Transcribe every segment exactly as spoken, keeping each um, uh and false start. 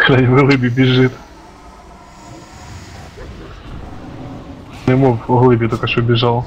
Глянь, в глибі біжить. Не мог в глибі только что бежал.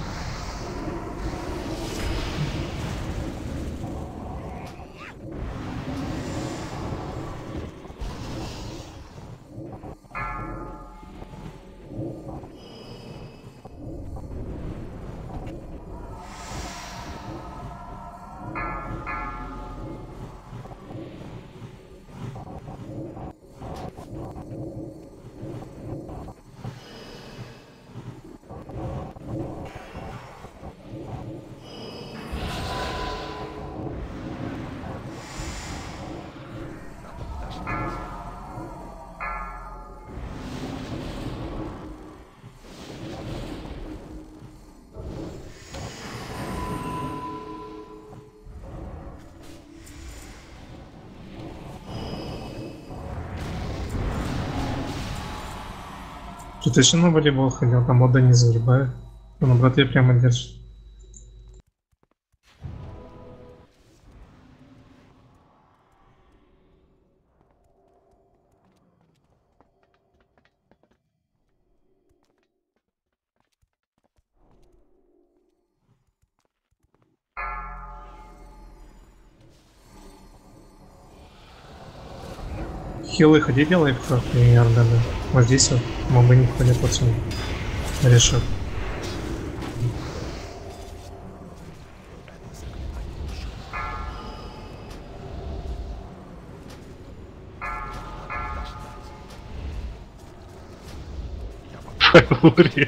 Тут еще на волейбол ходил, там мода не загибает. Он на братья прямо держит. Хилы ходили лайфхак и ордены. Вот здесь вот мобы не ходят отсюда. Решат. Шагури.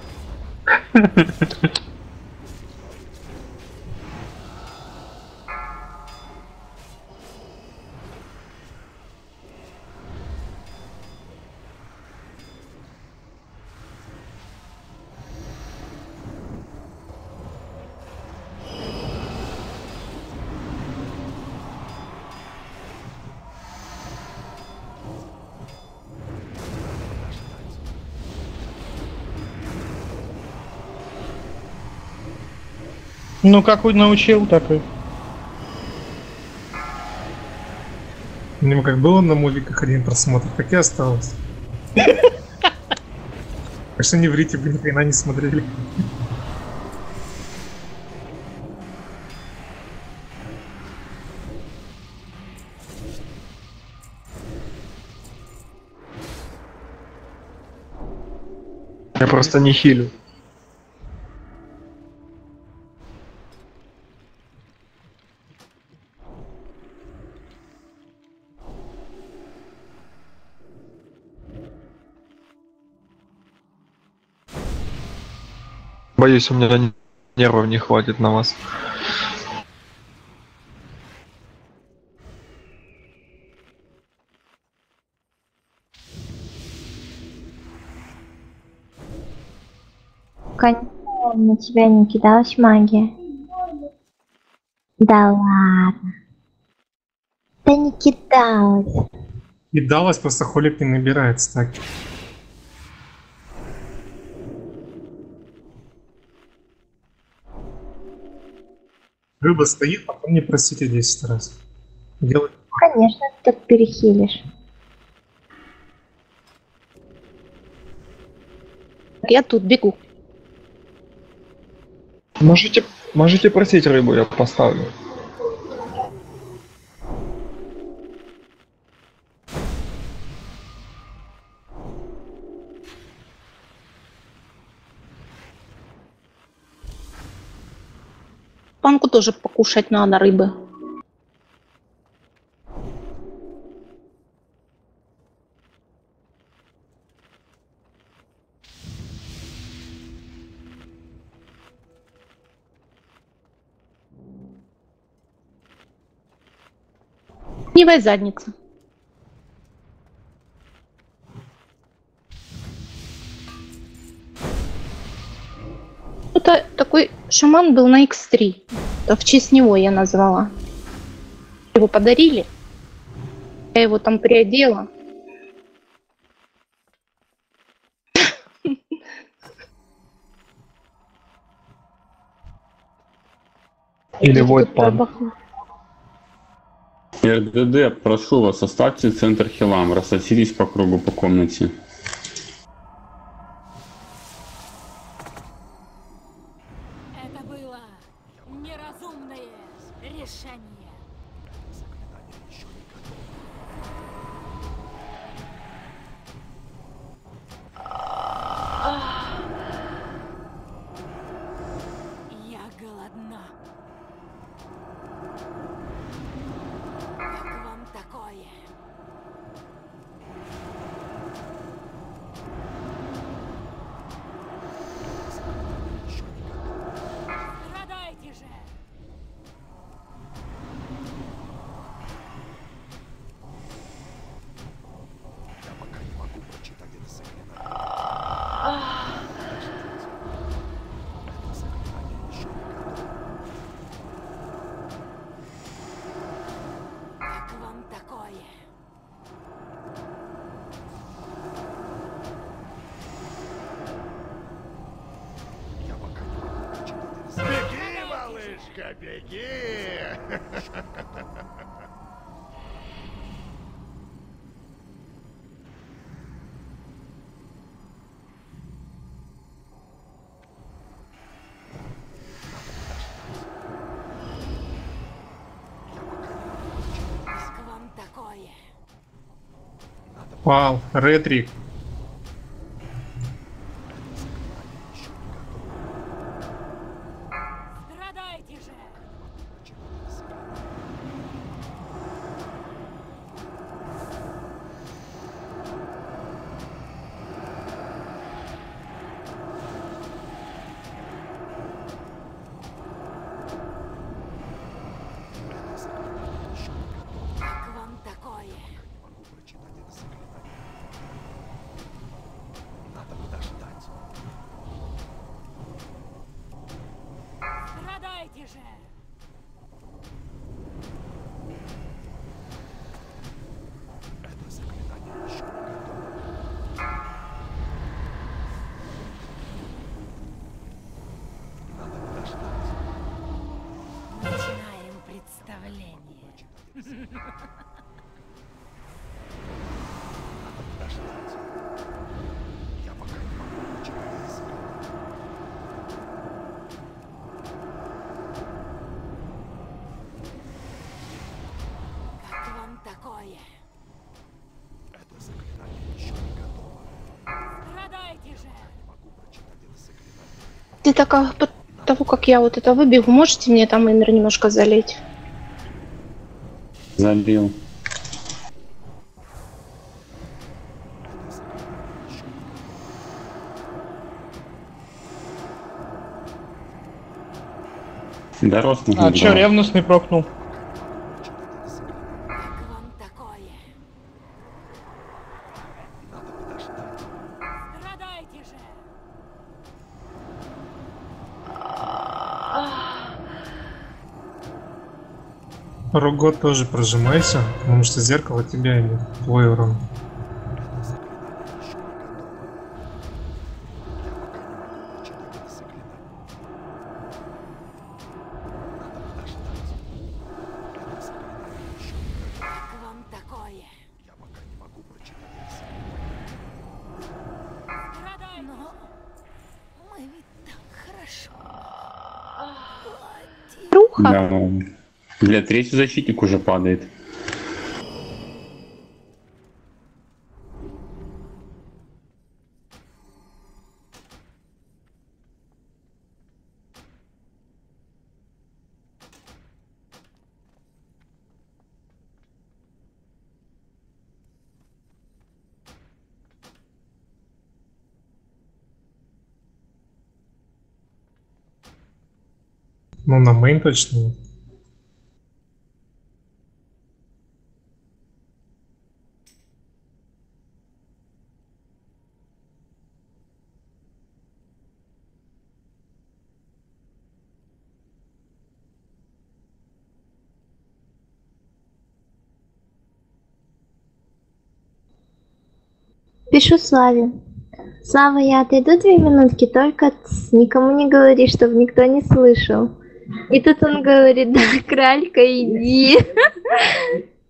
Ну, как он научил, так и. У него как было на мувиках один просмотр, так и осталось. Так что не врите, вы ни хрена не смотрели. Я просто не хилю. Боюсь, у меня нервов не хватит на вас. Конечно, на тебя не кидалась магия. Да ладно. Да не кидалась. И далось, просто холик не набирается так. Рыба стоит, потом не просите десять раз. Делай. Конечно, ты так перехилишь. Я тут бегу. Можете, можете просить рыбу, я поставлю. Панку тоже покушать надо рыбы. Нивая задница. Это такой шаман был на икс три. Это в честь него я назвала. Его подарили. Я его там приодела. Или вот пан. РДД, прошу вас, оставьте центр хилам, рассосились по кругу по комнате. Это было неразумное решение. Я голодна. Как вам такое? Страдайте же! Как вам такое? Беги, малышка, беги! Как вам такое? Вау, ретрик. Страдайте же! Как вам такое? Страдайте же! Начинаем представление. Как вам такое? Страдайте же! Ты так, а, по того, как я вот это выбегу, можете мне там Инер немножко залить? Залил. Дорос А чё, ревностный прокнул? Как вам такое? Страдайте же! Ругот тоже прожимайся, потому что зеркало тебя имеет, твой урон. Как вам такое? Страдайте! Но мы ведь так хорошо. Руха? Да. Для третий защитник уже падает. Ну, на мейн точно нет. Пишу Славе. Слава, я отойду две минутки, только тс, никому не говори, чтобы никто не слышал. И тут он говорит, да, кралька, иди.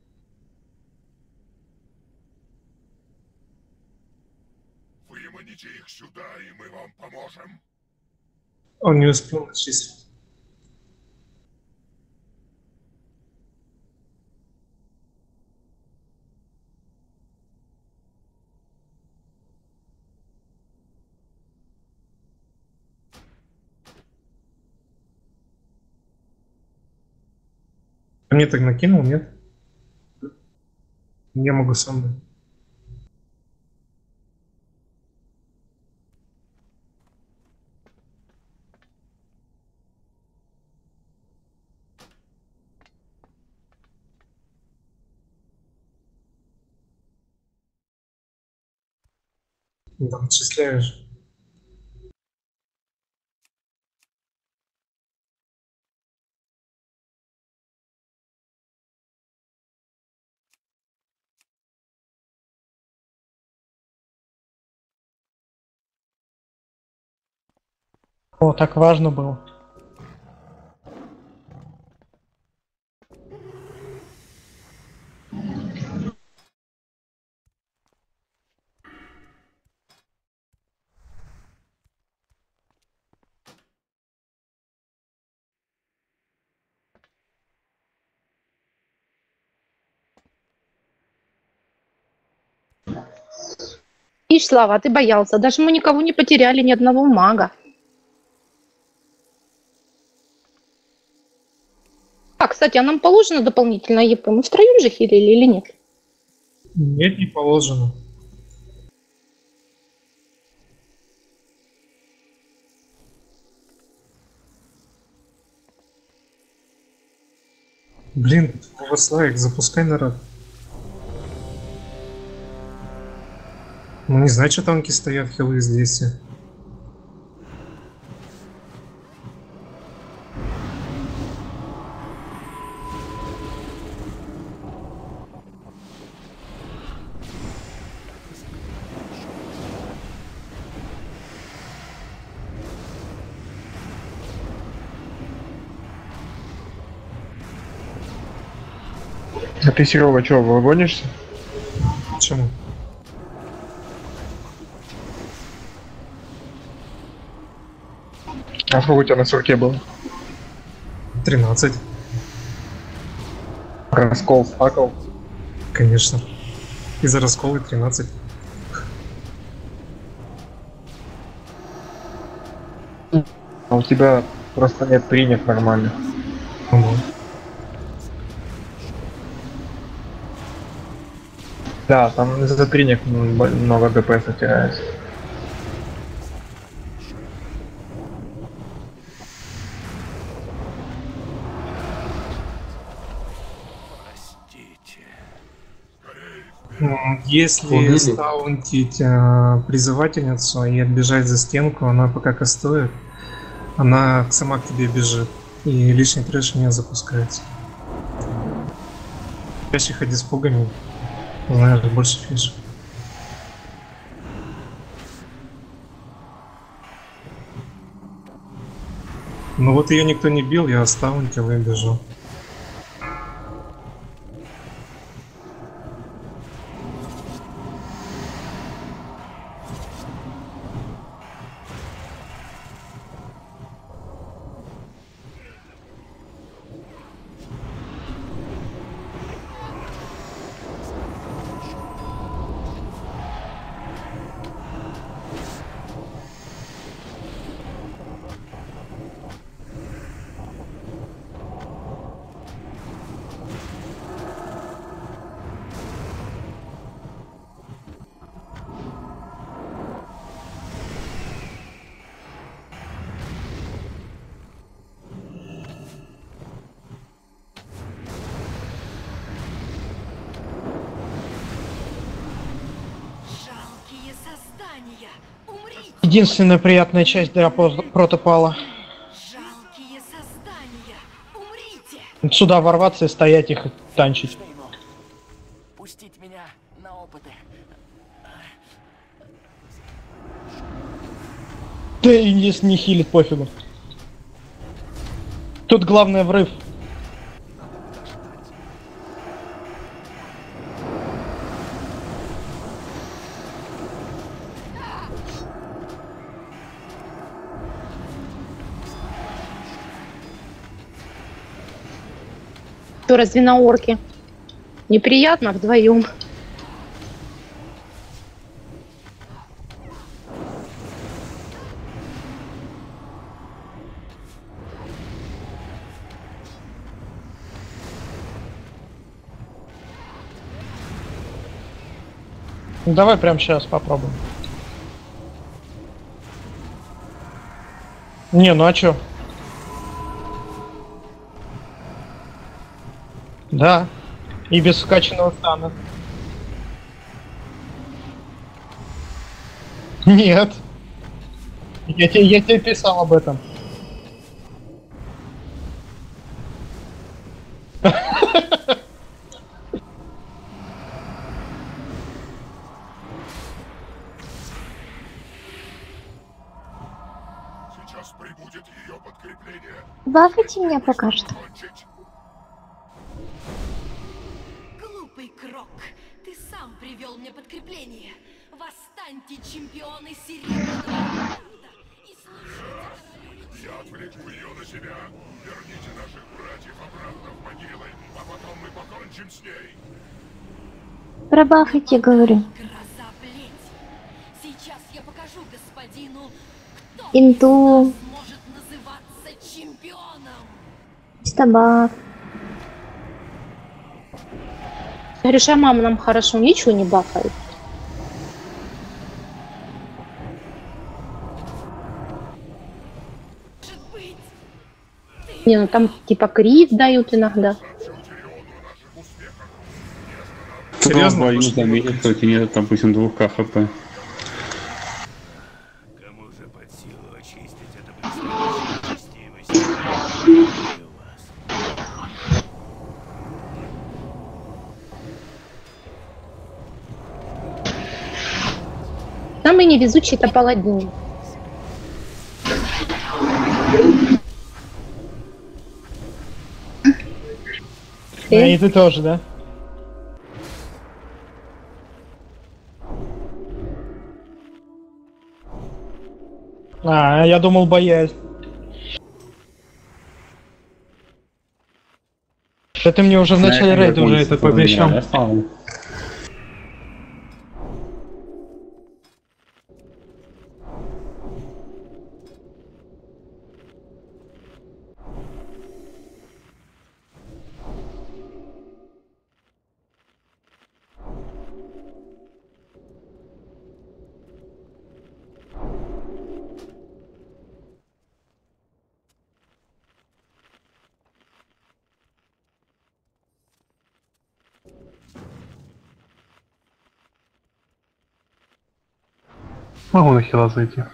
Выманите их сюда, и мы вам поможем. Он не успел начислить. А мне так накинул, нет? Я могу сам. Да, отчисляешь. О, так важно было. Ишь, Слава, ты боялся. Даже мы никого не потеряли, ни одного мага. А, кстати, а нам положено дополнительное ЕП? Мы втроем же хилили или нет? Нет, не положено. Блин, Славик, запускай народ. Ну не знаю, что танки стоят, хилы здесь. А ты, Серега, что, выгонишься? Почему? А сколько у тебя на сурке было? тринадцать. Раскол стакал. Конечно. Из-за раскола тринадцать. А у тебя просто нет принят нормально. Угу. Да, там из-за тринек много ДПС теряется. Если Убили. стаунтить э, призывательницу и отбежать за стенку, она пока кастует, она сама к тебе бежит. И лишний трэш не запускается. Чаще ходи с пугами, знаешь, больше фиш. Ну вот ее никто не бил, я стаунтил и бежал. Жалкие создания! Умрите! Единственная приятная часть для про- протопала. Жалкие создания! Умрите! Сюда ворваться и стоять их и танчить. Пустить меня на опыты. Да и если не хилит, пофигу. Тут главное врыв. что, разве на орке? Неприятно вдвоем. Ну, давай прямо сейчас попробуем. Не, ну а чё? Да. И без скачанного стана. Нет. Я тебе, я тебе писал об этом. Сейчас прибудет ее подкрепление. Бафайте меня пока что. Кончить. Глупый Крок, ты сам привел мне подкрепление. Восстаньте, чемпионы Серебряного Лорда, и служите. Я отвлеку ее на себя. Верните наших братьев обратно в могилы, а потом мы покончим с ней. Пробафайте, говорю. Гроза плети. Сейчас я покажу господину, кто Инту. сможет называться чемпионом. Стабаф. Говоришь, а мама нам хорошо, ничего не бафает. Может быть, Не, ну там типа крит дают иногда. Серьезно? Кто боюсь заметить, что у нет, допустим, двух ка хп. Кому же под силу очистить это блестящее честивость? Самый невезучий это паладин. А, и ты тоже, да? А, я думал, боязнь. Да ты мне уже в начале рейда уже это пообещал. Могу на хила зайти.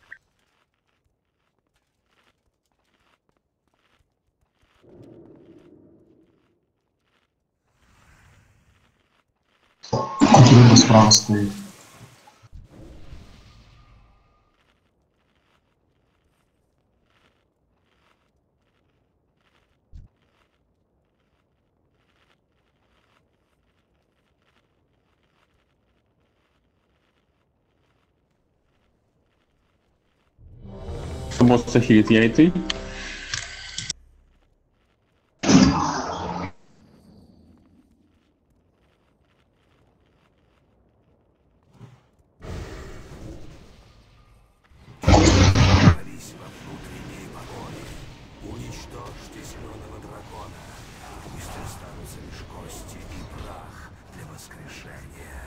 Кутерина справа стоит. Босс захилит, я и ты. Уничтожьте зеленого дракона. Пусть останутся лишь кости и прах для воскрешения.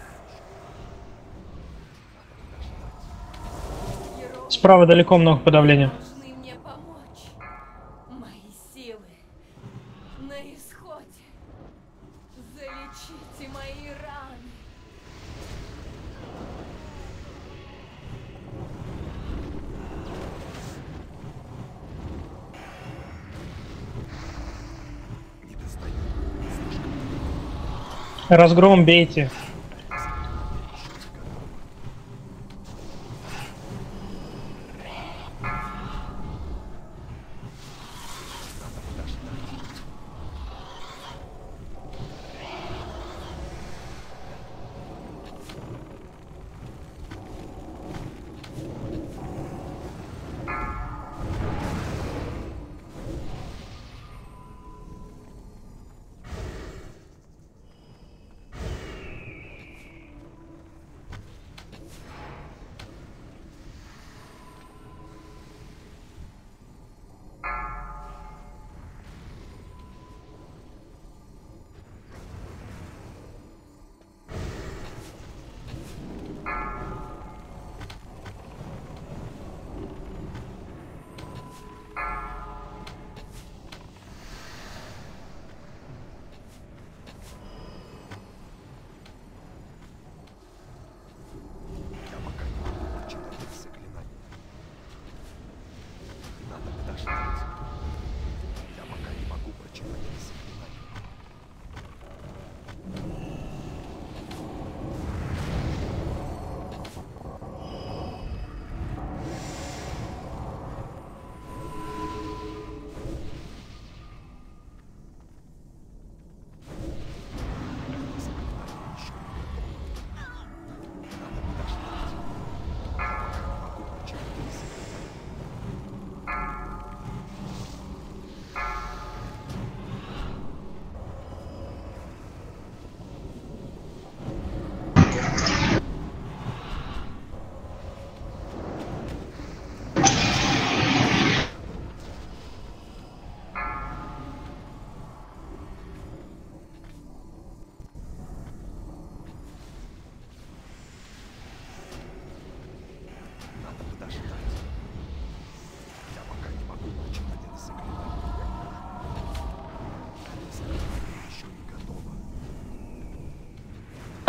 Справа далеко много подавления. должны мне помочь. Мои силы на исходе. Залечите мои раны. Разгром бейте.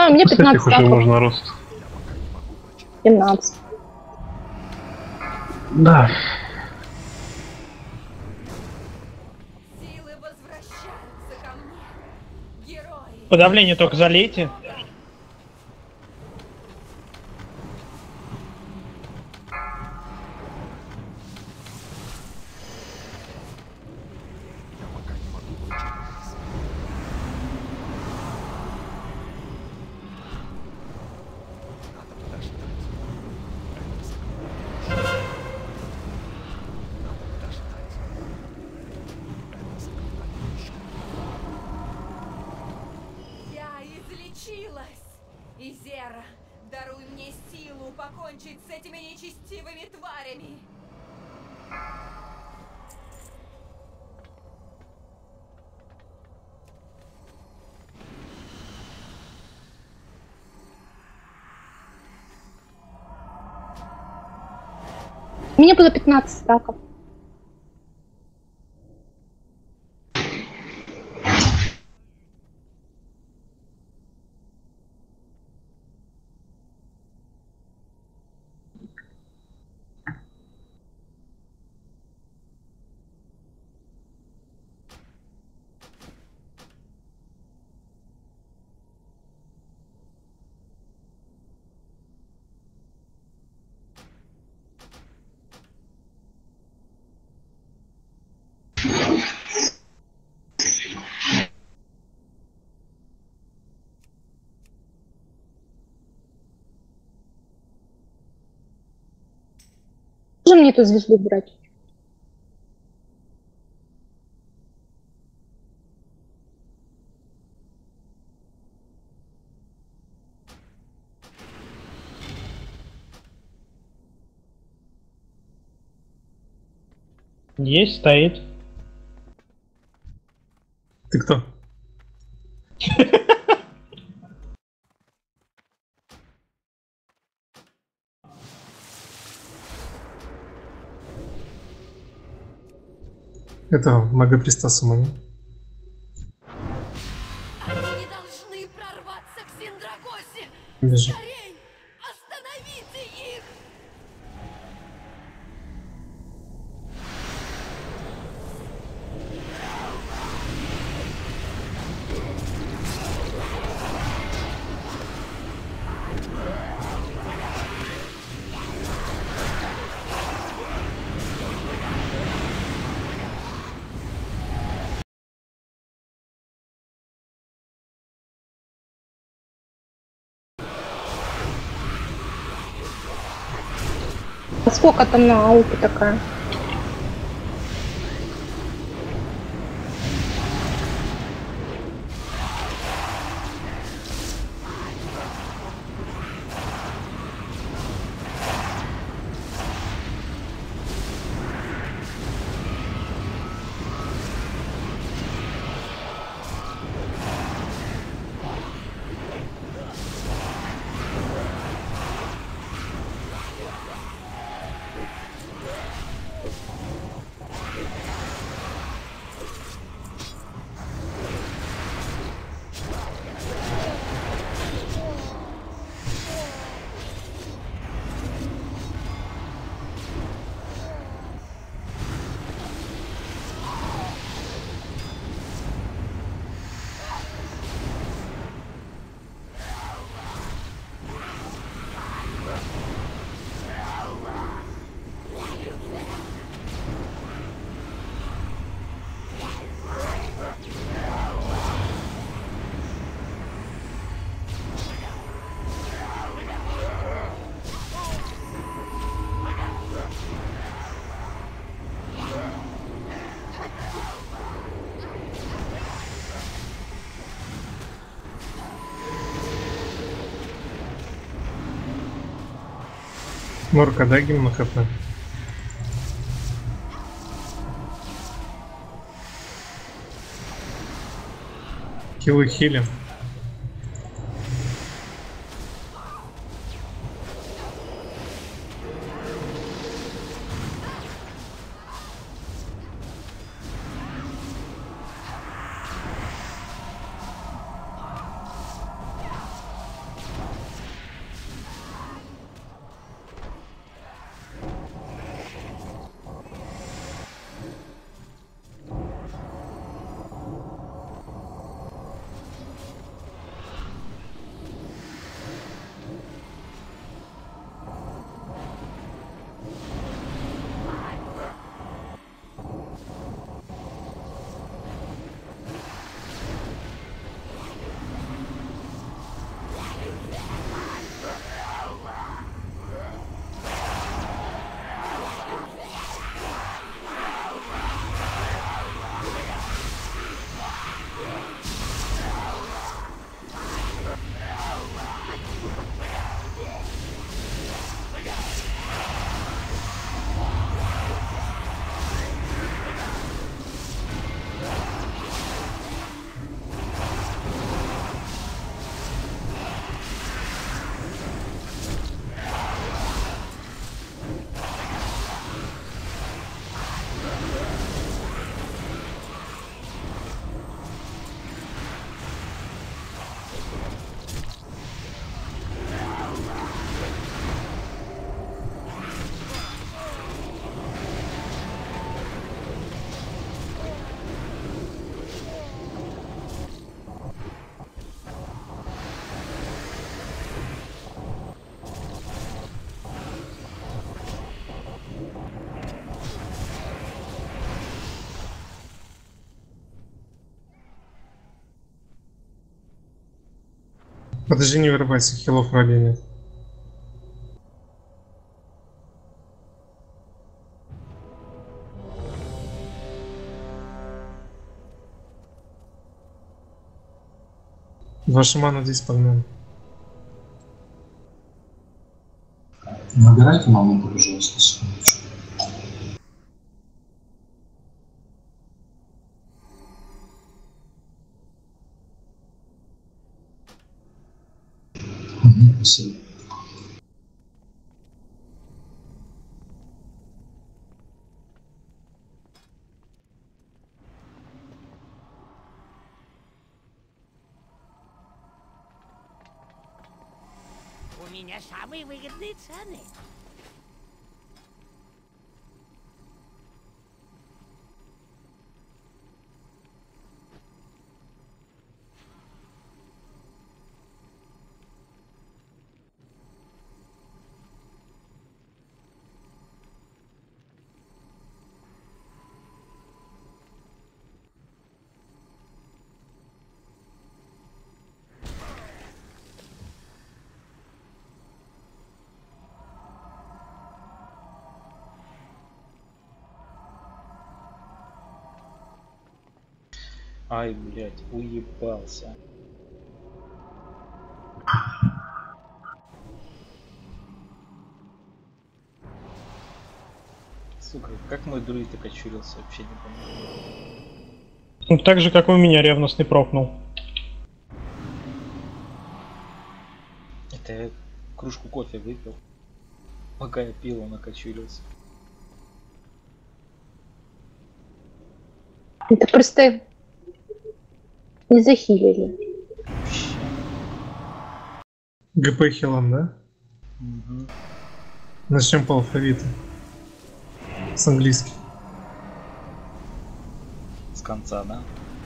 знаю, мне Кстати, пятнадцать уже стаков. можно рост. семнадцать. Да. Силы возвращаются ко мне. Герои. Подавление только залейте. Я излечилась. Изера, даруй мне силу покончить с этими нечестивыми тварями. У меня было пятнадцать стаков. Можно мне эту звезду брать? Есть, стоит. Ты кто? Это магоприста Сумами. Они не должны прорваться к Синдрагосе. Бежи. Скорей! Остановите их! А сколько там на ауке такая? Морка, дай гимн хп. Хилы хили. Подожди, не вырывайся, хилов вроде нет. Два шамана здесь погнали. Набирайте маму, пожалуйста, секундочку. Угу, спасибо. У меня самые выгодные цены. Ай, блядь, уебался. Сука, как мой друид окочурился, вообще не понимаю. Ну, так же, как у меня ревностный прокнул. Это я кружку кофе выпил. Пока я пил, он окочурился. Это просто не захилили. ГП хилом, да? Угу. Начнем по алфавиту. С английских. С конца, да?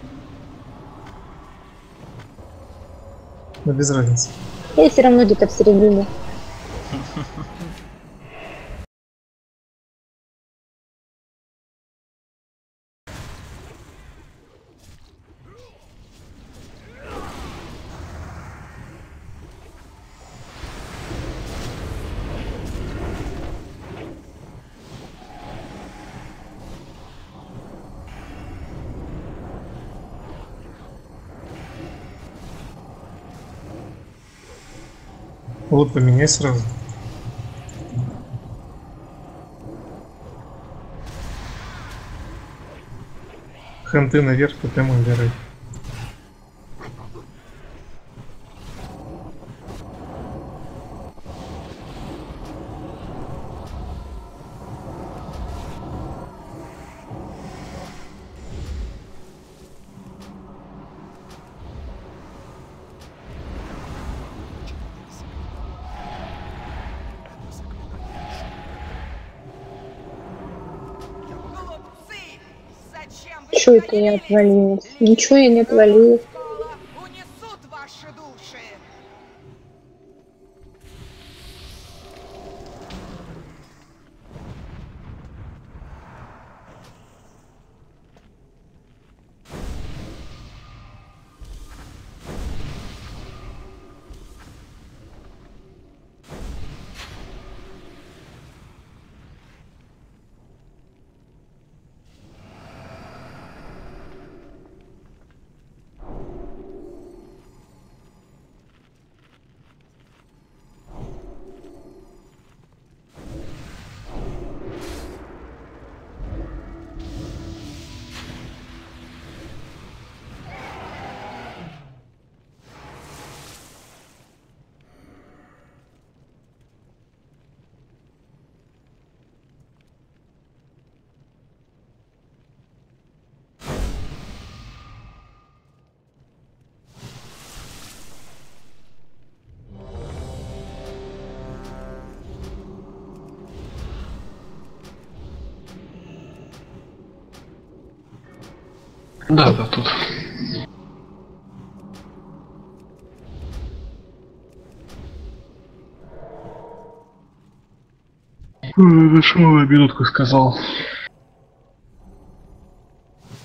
Но без разницы. Я все равно где-то в середине. Вот поменяй сразу. Ханты наверх, тотем убирай. Что это я отвалилась? Ничего я не отвалилась. Унесут ваши души. Да, да, тут. Шумовую минутку сказал.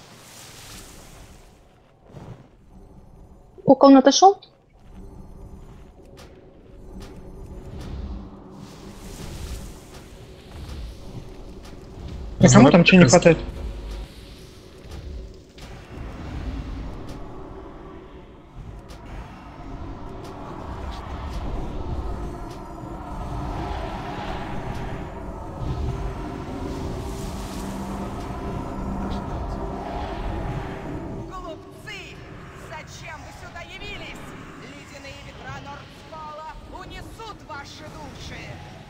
Кука он отошел? А кому там что не хватает? Глупцы! Зачем вы сюда явились? Ледяные ветра Нордскола унесут ваши души!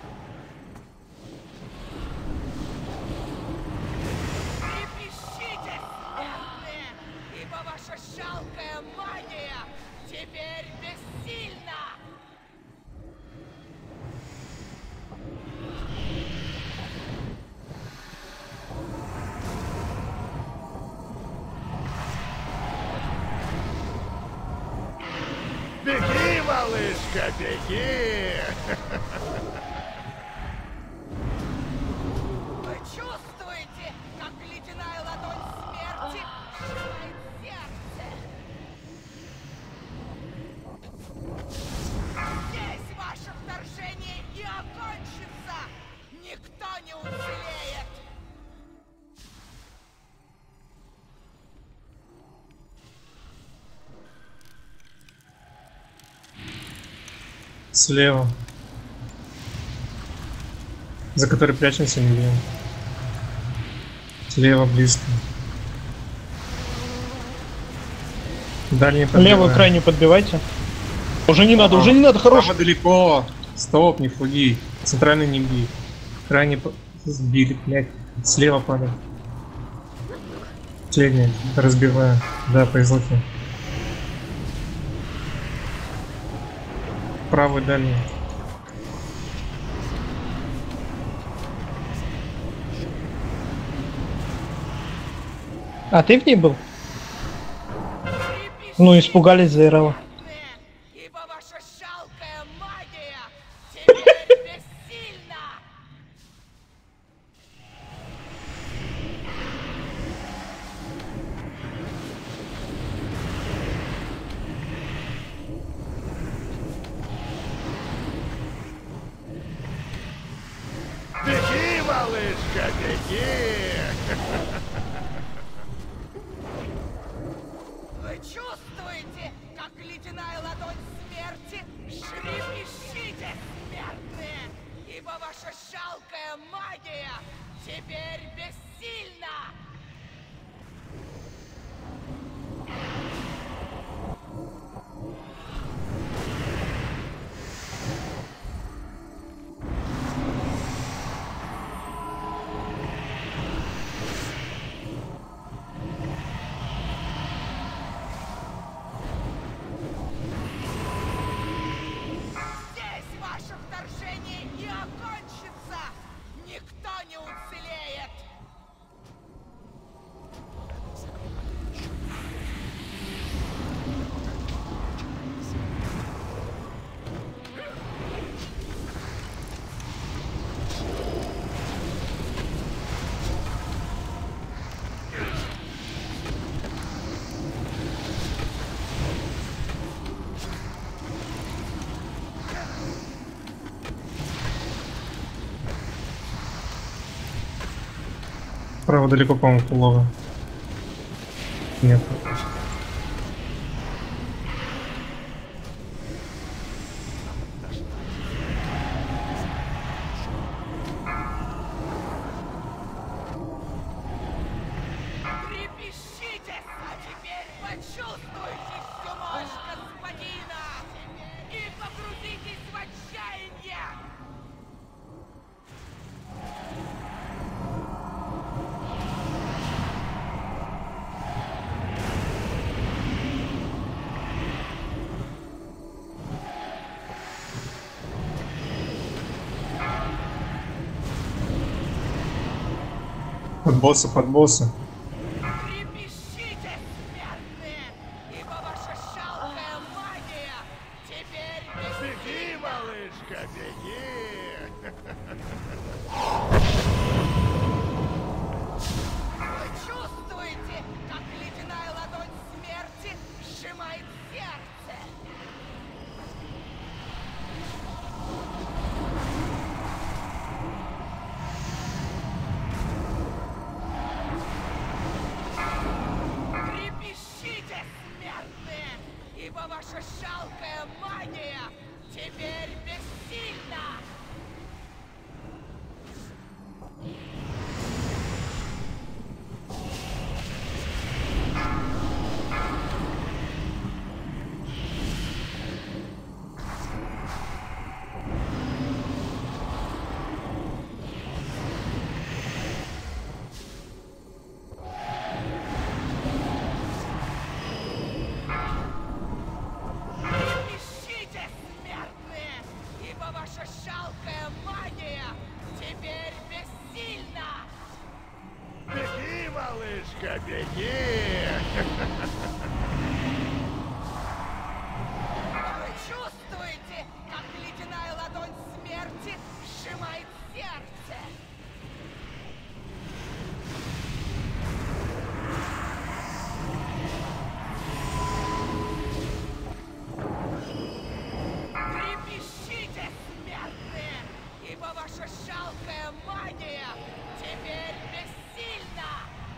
Трепещите, смертные, ибо ваша жалкая магия теперь бессильна! Беги, малышка, беги! Вы чувствуете, как ледяная ладонь смерти сжимает сердце? Здесь ваше вторжение и окончится! Никто не уцелеет! Слева. За который прячемся, не видим. Слева близко. Дальний подбиваем. Левую крайнюю подбивайте. Уже не надо, уже не надо, хорош. Право далеко. Стоп, не фуги. Центральный не бей. Крайний по- сбили, блядь. Слева падает. Последний. Разбиваю. Да, по излоке. Правый дальний. А ты в ней был? Ну, испугались за Ирала. Ибо ваша жалкая магия теперь бессильна! Беги, малышка, беги! Вы чувствуете, как ледяная ладонь смерти? Трепещите, смертные! Ибо ваша жалкая магия теперь бессильна! Здесь ваше вторжение и окончится! Никто не уцелеет! Право далеко, по-моему, плохо. Нет. Трепещите, а теперь почувствуйте всю мощь господина и погрузитесь в отчаяние! Под босса, под босса. Трепещите, смертные, ибо ваша жалкая магия теперь Беги, малышка, беги! Вы чувствуете, как ледяная ладонь смерти сжимает сердце? жалкая магия теперь бессильна! Ищите, смертные, ибо ваша жалкая магия теперь бессильна! Беги, малышка, беги! Вы чувствуете, как ледяная ладонь смерти сжимает сердце? Трепещите, смертные, ибо ваша жалкая магия теперь бессильна!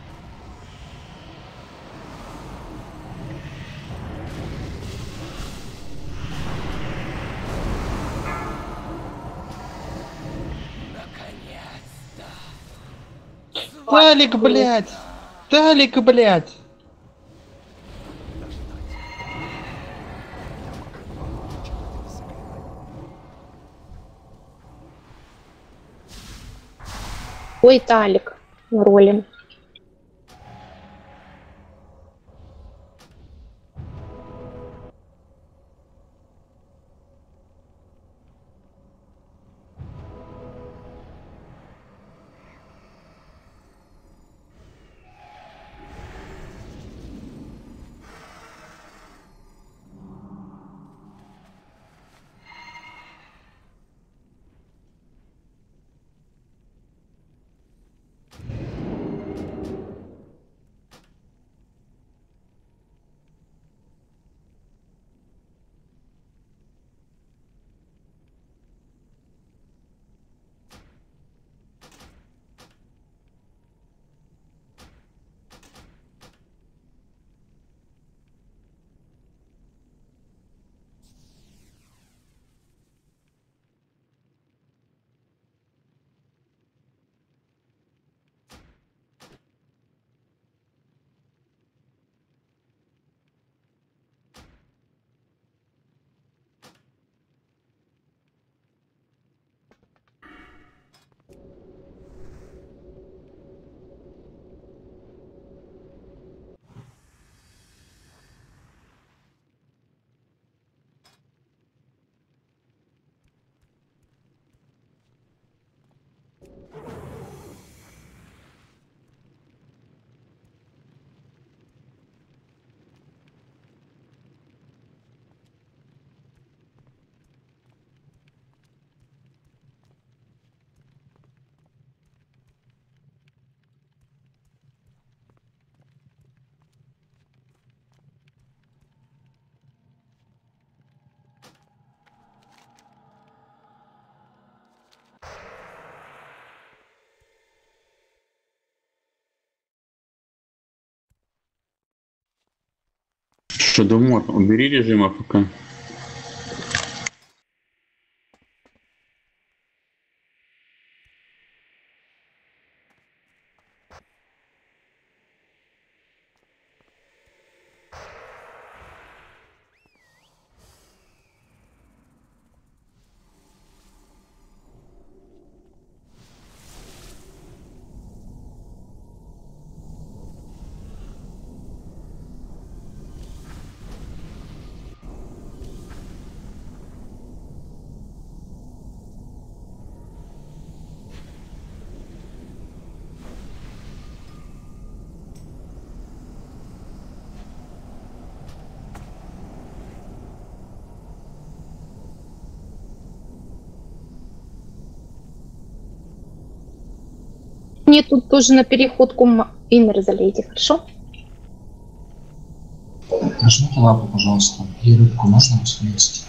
Наконец-то! Талик, блядь! Талик, блядь! Ой, Талик, ролим. Шедомор, убери режим АФК. Мне тут тоже на переходку иннер залейте, хорошо? Нажмите лапу, пожалуйста. И рыбку можно вместе?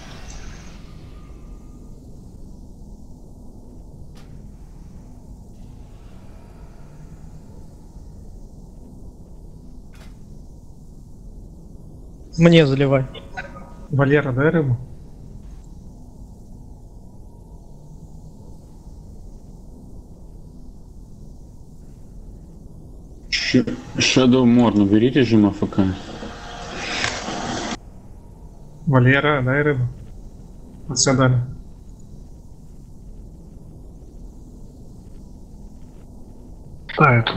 Мне заливай. Валера, дай рыбу. Shadow Morn, уберите режим АФК. Валера, дай рыбу. Вот все дали. Да, это.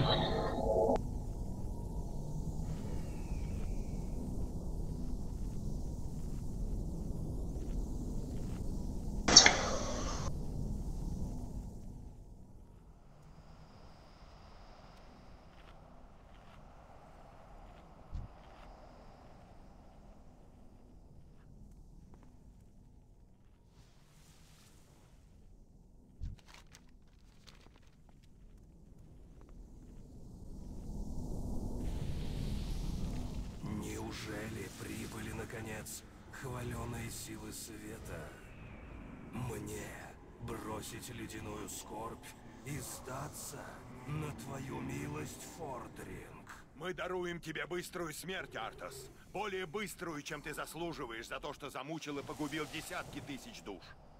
Неужели прибыли, наконец, хваленые силы света? Мне бросить ледяную скорбь и сдаться на твою милость, Фордринг? Мы даруем тебе быструю смерть, Артас. Более быструю, чем ты заслуживаешь за то, что замучил и погубил десятки тысяч душ.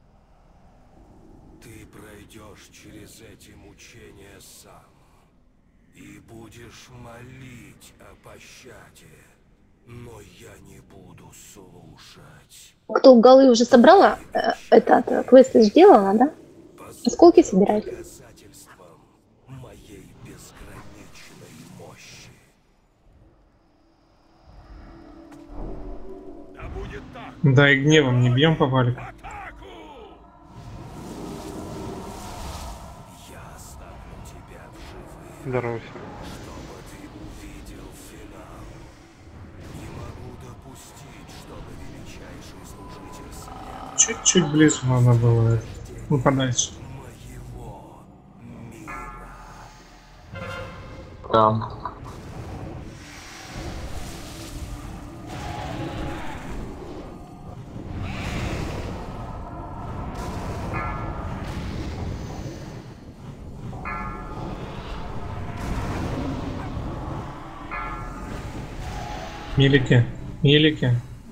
Ты пройдешь через эти мучения сам и будешь молить о пощаде. Но я не буду слушать. Кто голы уже собрала? Э, этот э, квест сделала, да? Осколки собирать? Доказательством моей безграничной мощи. Да будет так. Да и гневом не бьем по валику. Я оставлю тебя в живых. Здорово. Чтобы ты увидел финал. Не могу допустить, чтобы величайший служитель света Чуть-чуть ближе надо было. Ну, подальше. моего мира. Да. Милики, милики.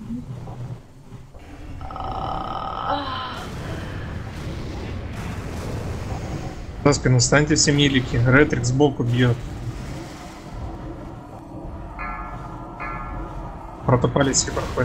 За спину встаньте все милики. Ретрик сбоку бьет. Протопались и проходят.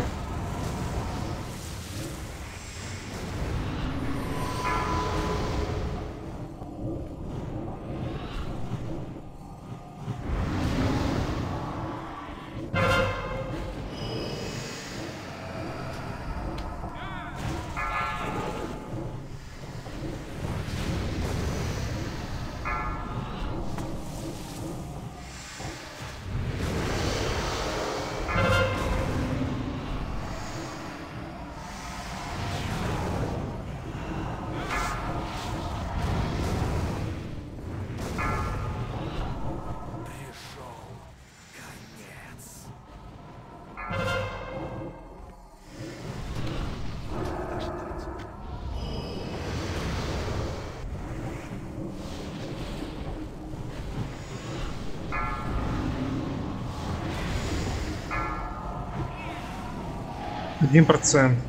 Один процент.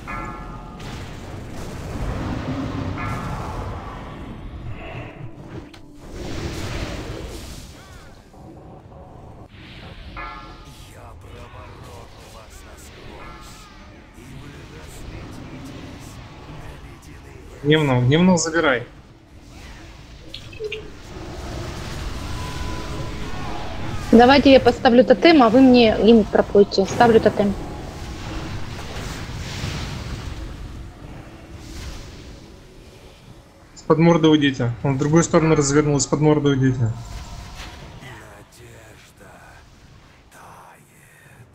Я проворожу вас насквозь, и вы разлетитесь на ледяные. Дневного, дневного забирай. Давайте я поставлю тотем, а вы мне им пропойте. Ставлю тотем. С-под морды уйдите. Он в другую сторону развернул, с-под морды уйдите. Надежда тает.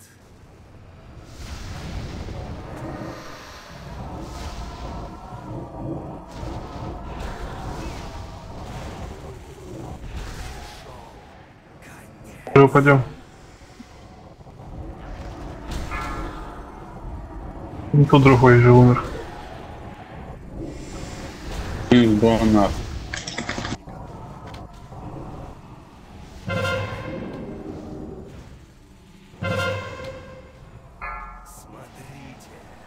Все, пойдем. Ну, тут другой же умер. Бонар. Смотрите,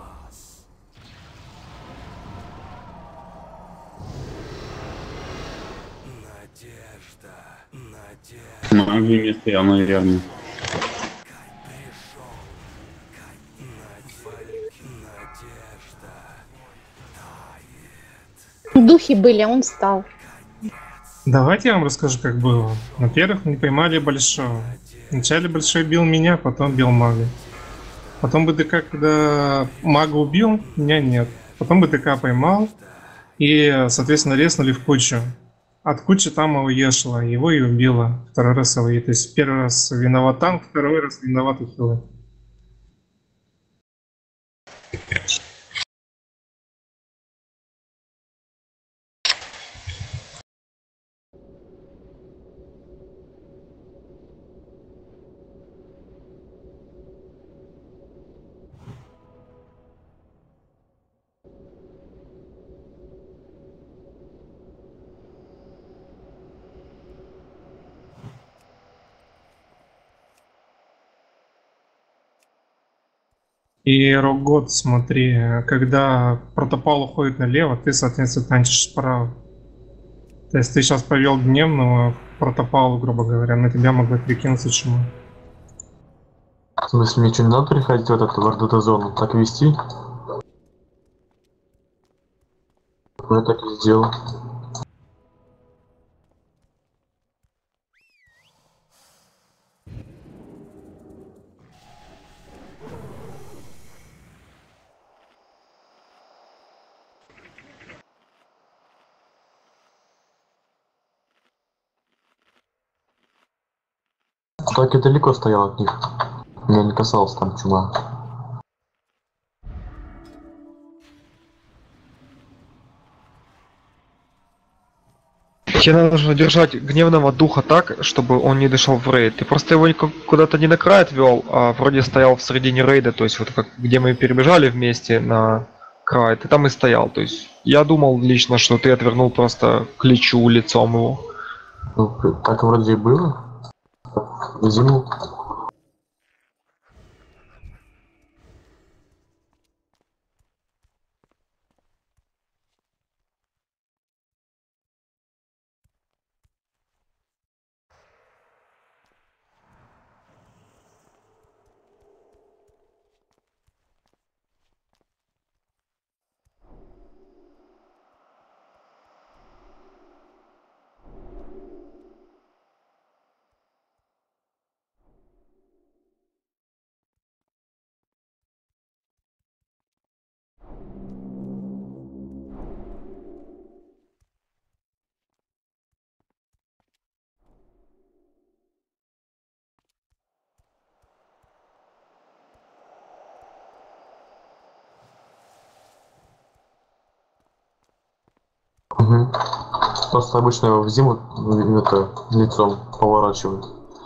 вас. Надежда, надежда. Магии не стоял, наверное. Духи были, а он встал. Давайте я вам расскажу, как было. Во-первых, мы поймали большого. Вначале большой бил меня, потом бил мага. Потом БДК, когда мага убил, меня нет. Потом БДК поймал и, соответственно, резнули в кучу. От кучи там его ешла, его и убило. Второй раз его. То есть первый раз виноват танк, второй раз виноват хилы. И Рогот, смотри, когда протопал уходит налево, ты, соответственно, танчишь справа. То есть ты сейчас повел дневного протопалу, грубо говоря, на тебя могло перекинуться чему. В смысле, мне что, не надо переходить в этот вардута зону? Так вести? Я так и сделал. Так и далеко стоял от них. Меня не касался там чума. Тебе нужно держать гневного духа так, чтобы он не дошел в рейд. Ты просто его куда-то не на край отвел, а вроде стоял в середине рейда, то есть вот как где мы перебежали вместе на край, ты там и стоял. То есть я думал лично, что ты отвернул просто к лечу лицом его. Ну, так вроде и было. Зиму. Угу. Просто обычно его в зиму это, лицом поворачивают.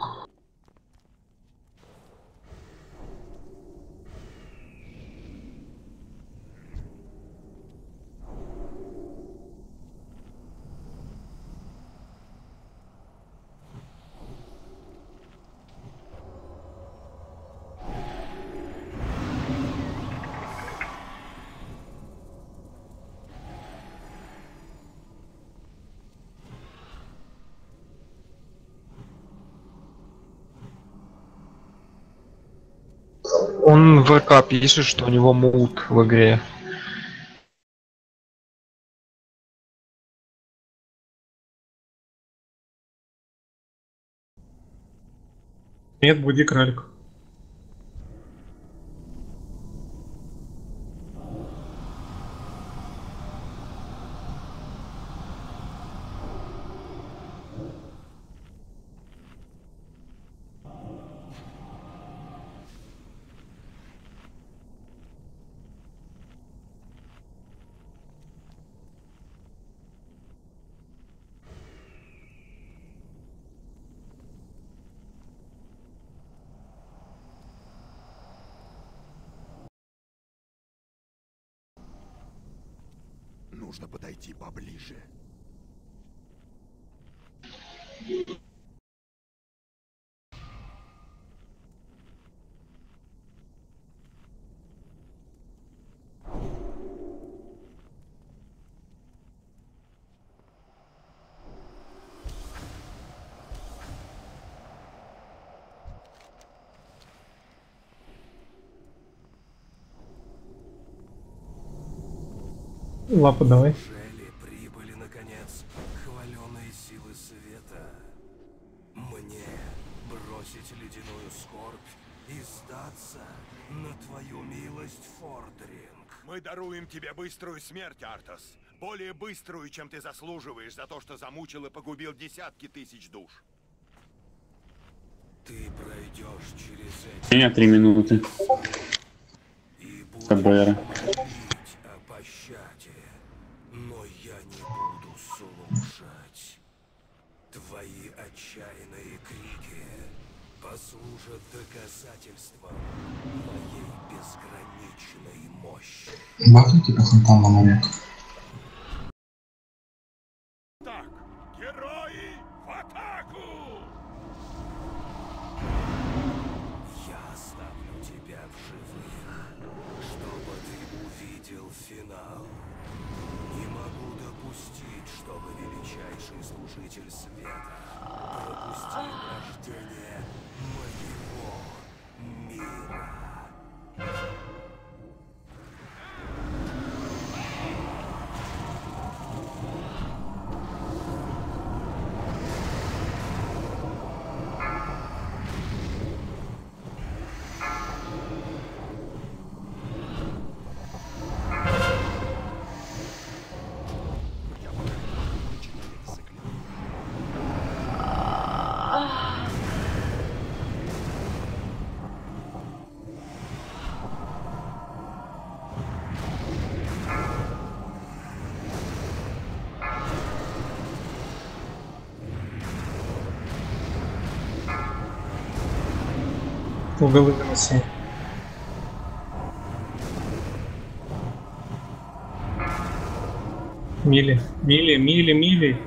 Он в ВК пишет, что у него мут в игре. Нет, буди кралик. Нужно подойти поближе. Лапу давай. Неужели прибыли, наконец, хваленые силы света? Мне бросить ледяную скорбь и сдаться на твою милость, Фордринг? Мы даруем тебе быструю смерть, Артас. Более быструю, чем ты заслуживаешь за то, что замучил и погубил десятки тысяч душ. Ты пройдешь через эти... У меня три минуты. КБР. молить о пощаде, но я не буду слушать. Твои отчаянные крики послужат доказательством моей безграничной мощи. Бахните по фонтам монолит. Так, герои, в атаку! Я оставлю тебя в живых, чтобы ты увидел финал. Не могу допустить, чтобы величайший служитель света пропустил рождение моего мира. Уголы выноси. Мили, мили, мили, мили.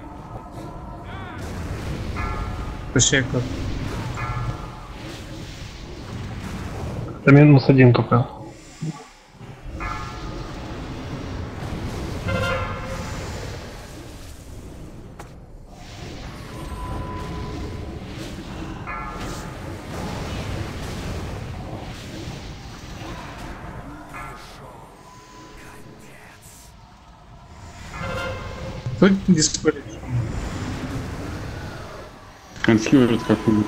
Прощай, кот. Это минус один только. Кто дисплей? Консьюрит какой-нибудь.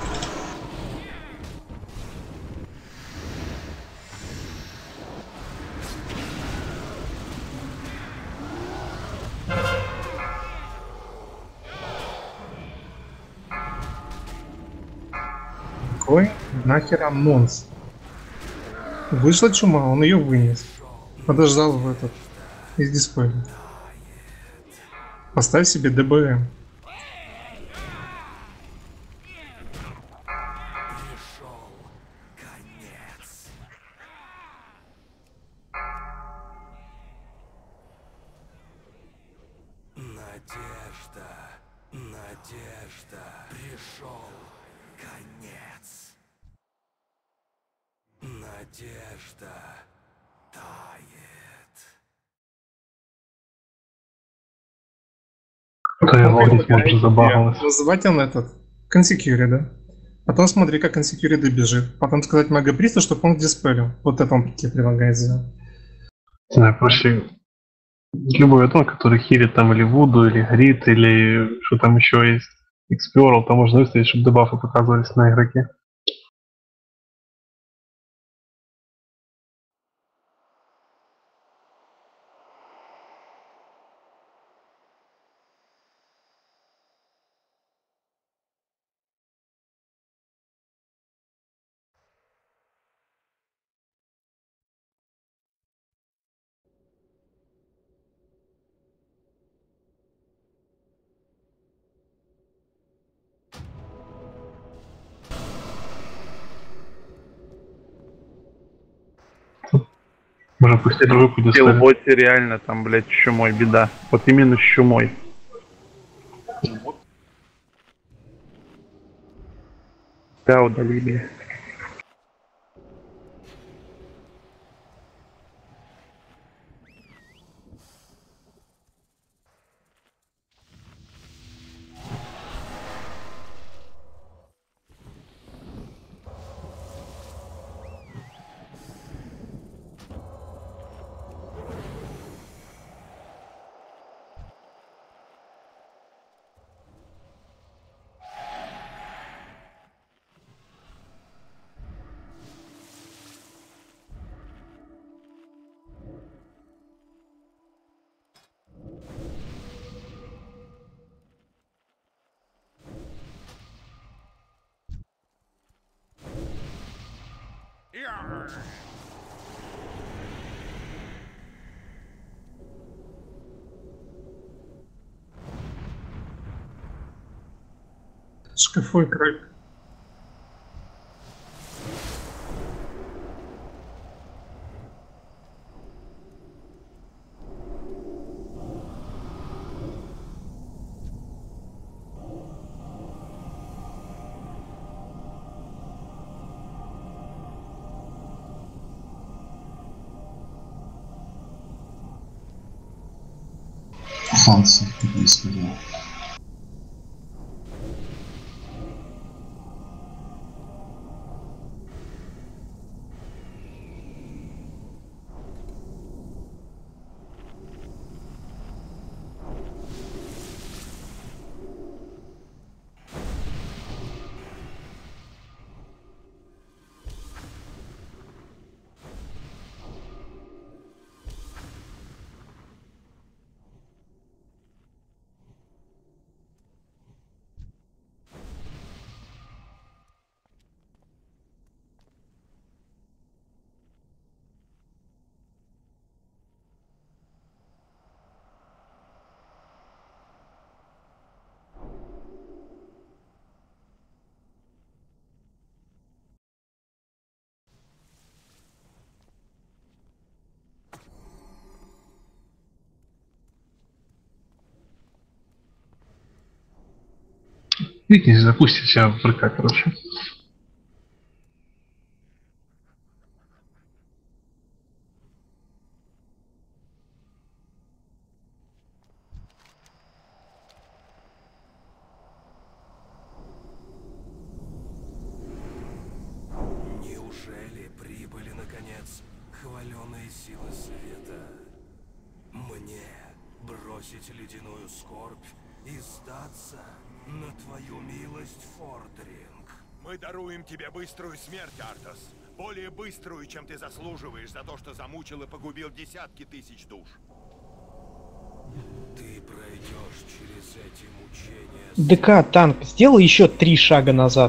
Какой нахер анонс? Вышла чума, он ее вынес. Подождал в этот из дисплея. Поставь себе ДБМ. Надежда, надежда, пришел конец. Надежда тает. То я логично уже забагалась. Называть он этот консекьюри, да? Потом смотри, как консекьюри добежит. Потом сказать магопристу, чтобы он диспелил. Вот это он тебе предлагает сделать. Не знаю, проще любой атом, который хилит там или Вуду, или Грит, или что там еще есть, Xperal, там можно выставить, чтобы дебафы показывались на игроке. Можно пустить руку диспелить. Вот реально там, блядь, с чумой беда. Вот именно с чумой. Да, удалили. Шкафой крэк. Фансы, господи. Викинг запустит себя в РК, короче. Неужели прибыли, наконец, хваленые силы света? Мне бросить ледяную скорбь и сдаться на твою милость, Фордринг? Мы даруем тебе быструю смерть, Артас. Более быструю, чем ты заслуживаешь за то, что замучил и погубил десятки тысяч душ. Ты пройдешь через эти мучения. ДК, танк, сделай еще три шага назад.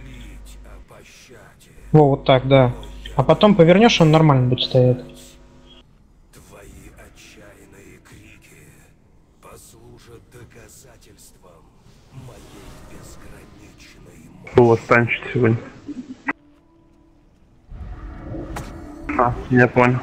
Во, вот так, да. А потом повернешь, он нормально будет стоять. Твои отчаянные крики послужат доказательством моей безграничной мощи. Было станчить сегодня. А, я понял.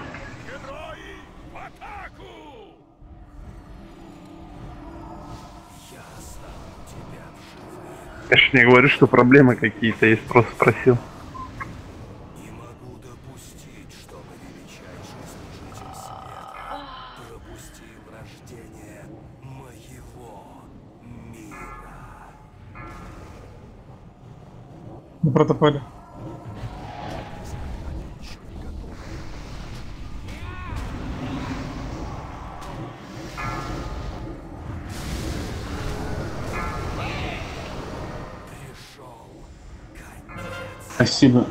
Я ж не говорю, что проблемы какие-то есть, просто спросил. Не могу допустить, чтобы величайший служитель света пропустил рождение моего мира. На протополе. Спасибо.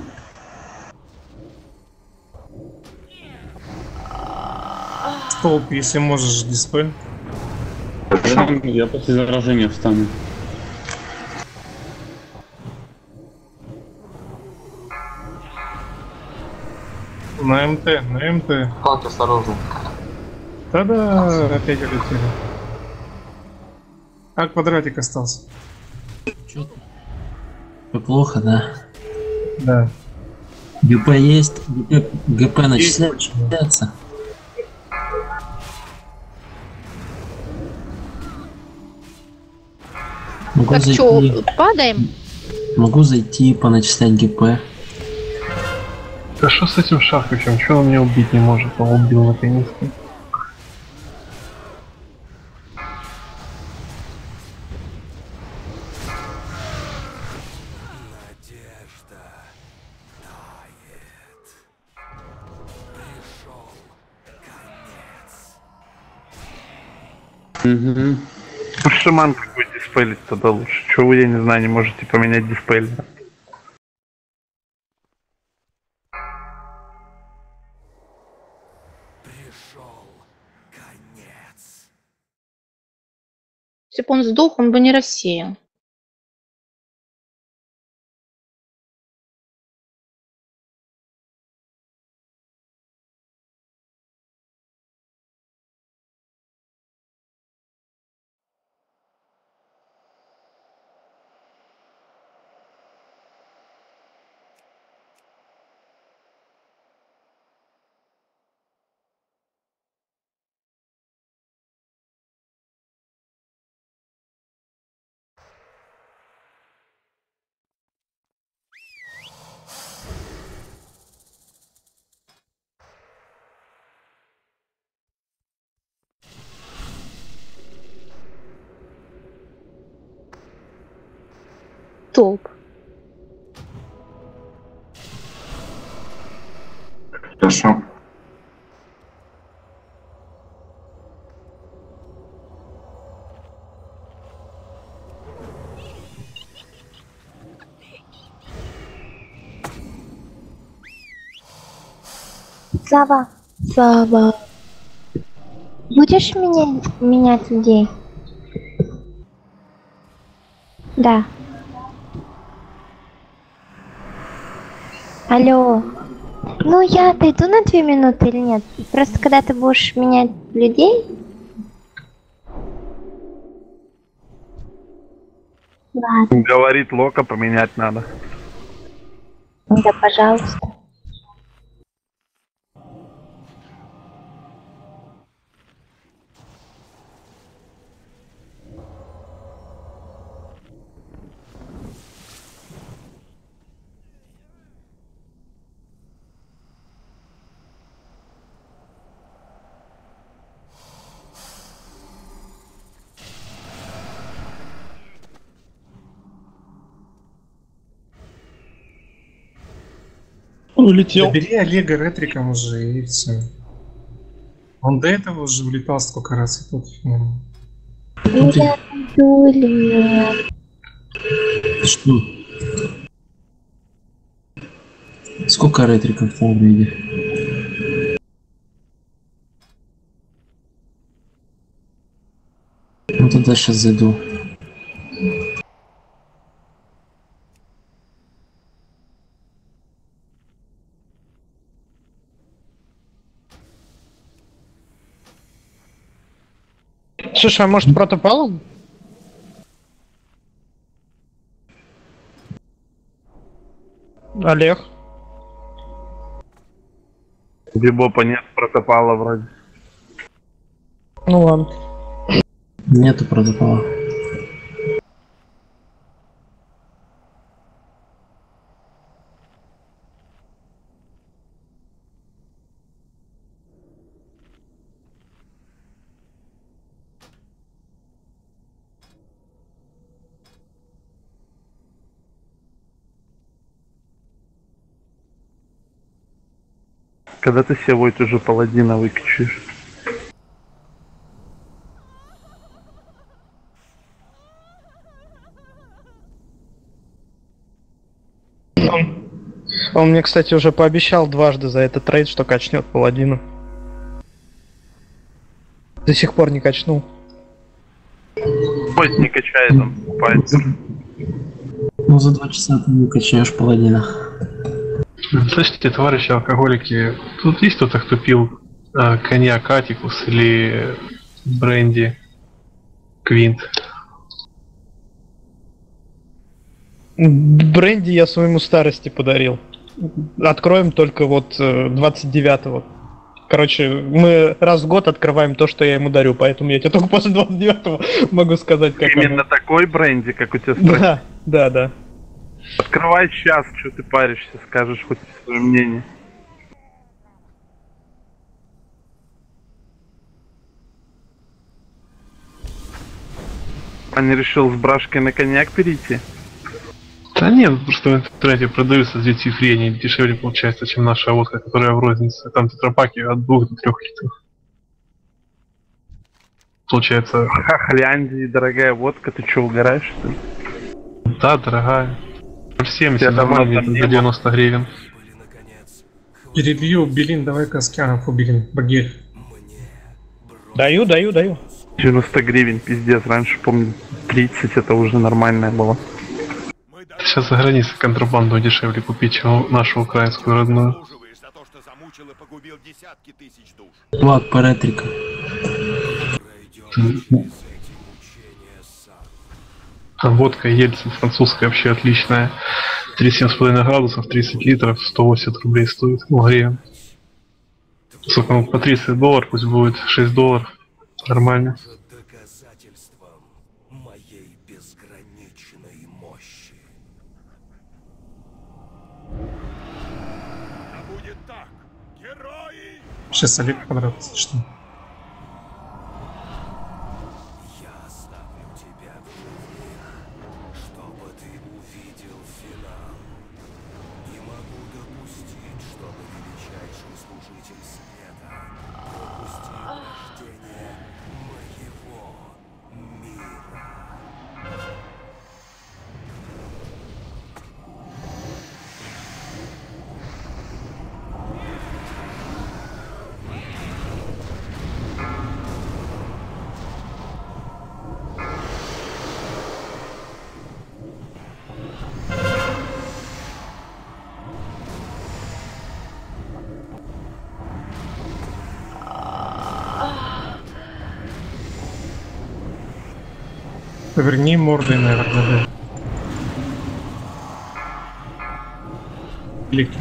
Столб, если можешь, диспель. Я, я после заражения встану. На МТ, на МТ. Палки, осторожно. Да-да, опять улетели. А квадратик остался. Плохо, да? Да. ГП есть, ГП, ГП начисляется. Могу Так зайти, что, падаем? могу зайти поначислять ГП. Да что с этим Шаховичем? Чего он меня убить не может? Он убил наконец-то. Угу. Ну, шаман какой диспелить тогда лучше. Чего вы, я не знаю, не можете поменять диспель? Если бы он сдох, он бы не рассеял. столб. Хорошо. Сава, Сава. Будешь менять, менять людей? Да. Алло. Ну я отойду на две минуты или нет? Просто когда ты будешь менять людей... Ладно. Говорит Лока, поменять надо. Да, пожалуйста. Он улетел. Да бери Олега ретриком уже и все. Он до этого уже улетал сколько раз и тут. Ну. Ну я иду или нет? Что? Сколько ретриков в виде? Ну тогда сейчас зайду. Слушай, а может протопал? Олег? Бибопа нет, протопала вроде. Ну ладно. Нету протопала. Когда ты сегодня уже паладина выкачаешь? Он, он мне, кстати, уже пообещал дважды за этот трейд, что качнет паладину. До сих пор не качнул. Пусть не качает, он покупает. Ну за два часа ты не качаешь паладина. Слышите, товарищи алкоголики, тут есть кто-то, кто пил э, коньяк Атикус или бренди Квинт? Бренди я своему старости подарил. Откроем только вот двадцать девятого. Короче, мы раз в год открываем то, что я ему дарю, поэтому я тебе только после двадцать девятого могу сказать, как Именно оно. Такой бренди, как у тебя спросили? Да, да, да. Открывай сейчас, что ты паришься, скажешь хоть свое мнение. А не решил с брашкой на коньяк перейти? Да нет, просто в интернете продаются duty free, они дешевле получается, чем наша водка, которая в рознице. Там тетрапаки от двух до трех литров. Получается... В Хохляндии дорогая водка, ты что, угораешь, что ли? Да, дорогая. Всем Я давно нормально, там не за был. девяносто гривен. Перебью, Белин, давай-ка скянов Белин, Багир. Даю, даю, даю. девяносто гривен, пиздец, раньше, помню, тридцать это уже нормальное было. Сейчас за границей контрабанду дешевле купить, чем нашу украинскую родную. Влад по ретрика. А водка Ельцин французская вообще отличная. тридцать семь с половиной градусов, тридцать литров, сто восемьдесят рублей стоит. Ну, гривен. Сколько, ну, по тридцать долларов, пусть будет шесть долларов. Нормально. Сейчас Олег понравится, что? Поверни мордой, наверное, да. Великий.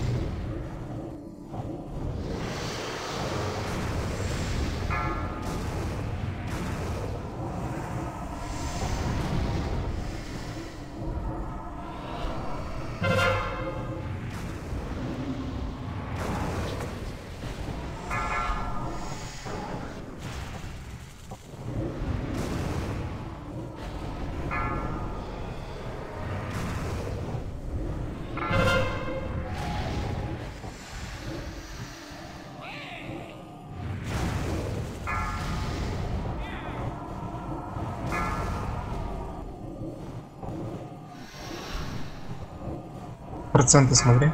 Проценты смотри.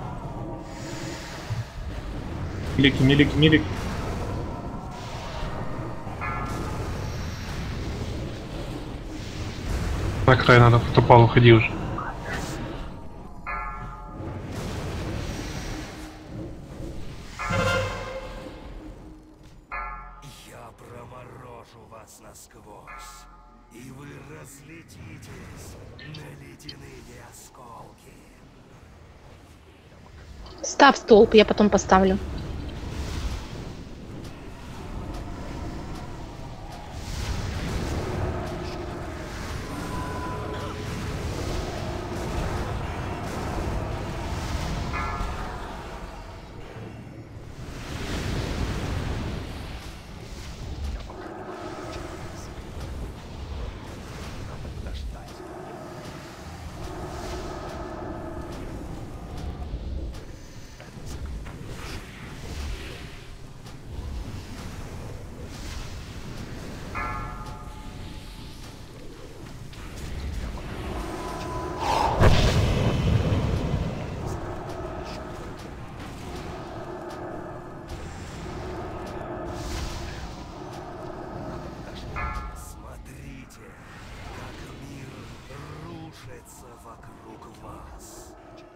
Милики, милики, милики. На край надо, потопал, уходи уже. Я проморожу вас насквозь, и вы разлетитесь на ледяные осколки. Ставь столб, я потом поставлю. Смотрите, как мир рушится вокруг вас.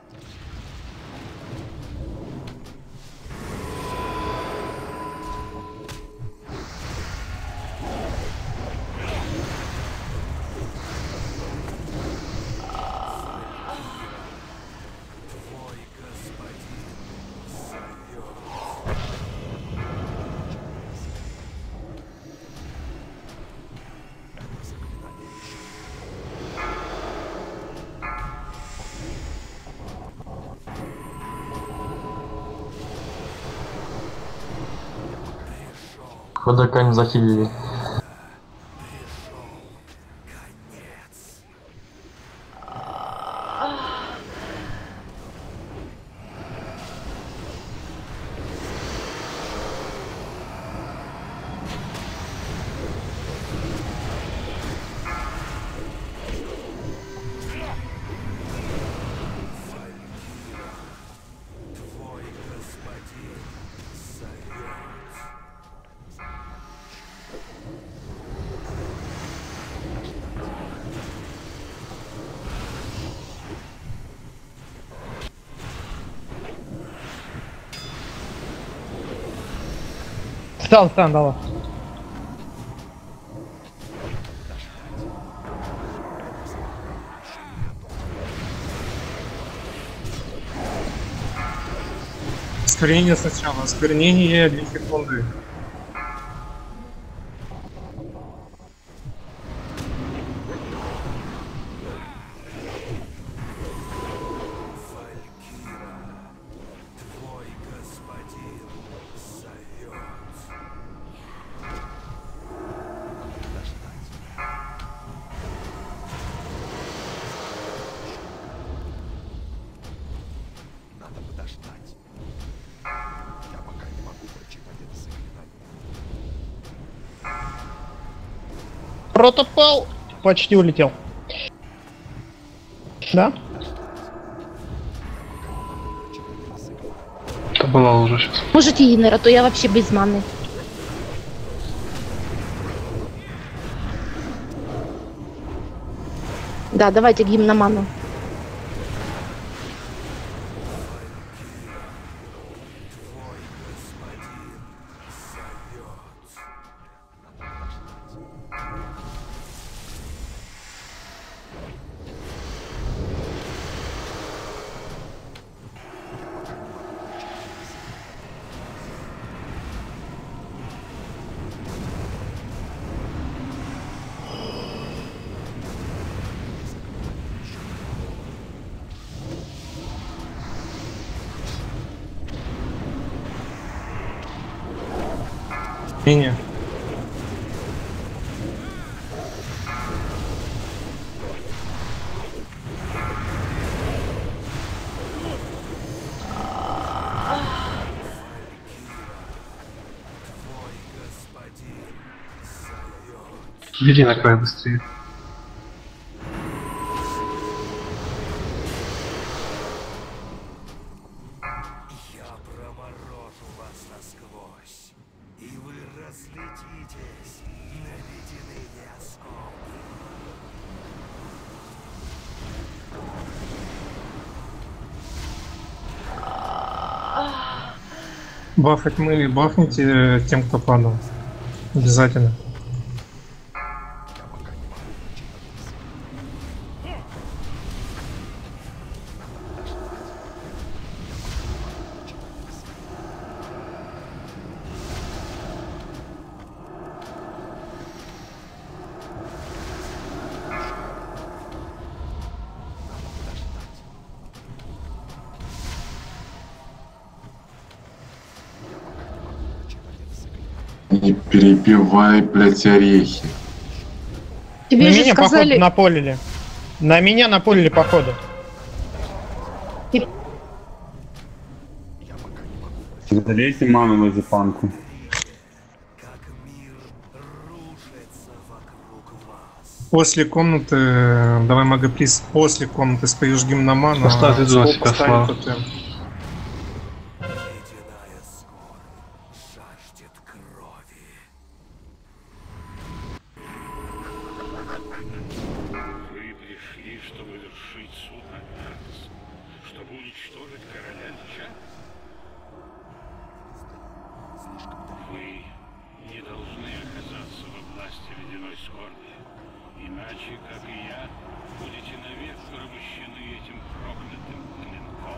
Твой господин зовет. Ходока не захилили. Твой господин зовет. Стан, стан, давай. Осквернение сначала. Осквернение две секунды. Твой господин зовет. Надо подождать. Я пока не могу прочитать это заклинание. Протопал. Почти улетел. Да? Это была уже сейчас. Можете Инер, а то я вообще без маны. Да, давайте гимн на ману. Не-не. Веди на край быстрее. Я проморожу вас насквозь, и вы разлетитесь на ледяные осколки. Бафать мы бафните тем, кто падал. Обязательно. Не перебивай, блядь, орехи. Тебе на же меня, сказали... походу, наполили. На меня наполили, походу. Залейте ману на зипанку. После комнаты, давай магоприз, после комнаты споешь гимн на ману. Поставь а иду на скоп себя, поставит Слава. тотем. Вы пришли, чтобы вершить суд над Артасом, чтобы уничтожить короля Лича? Вы не должны оказаться во власти ледяной скорби, иначе, как и я, будете навек порабощены этим проклятым клинком.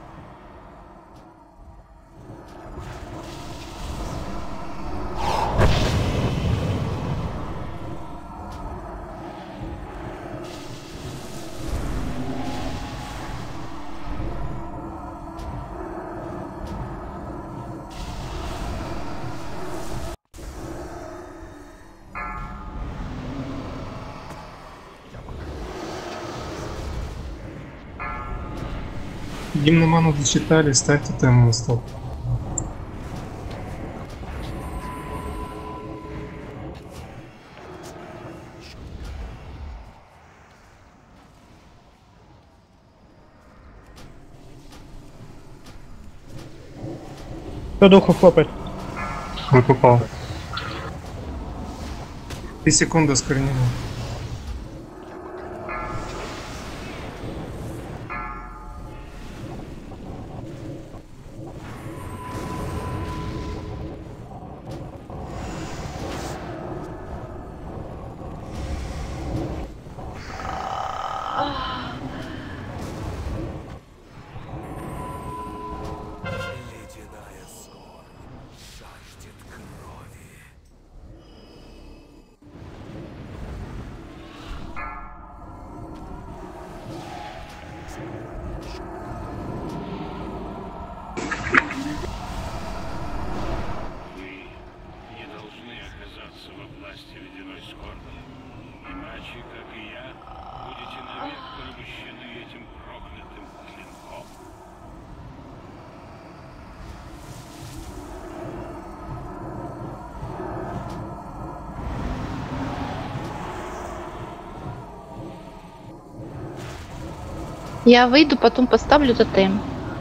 Гимн на ману дочитали, ставь тотем на стол. Кто духу хлопает? Ой, попал. Три секунды скорнения. Ледяная скорбь жаждет крови. Вы не должны оказаться во власти ледяной скорби, иначе, как и я, будете навек порабощены этим проклятым клинком. Я выйду, потом поставлю тотем.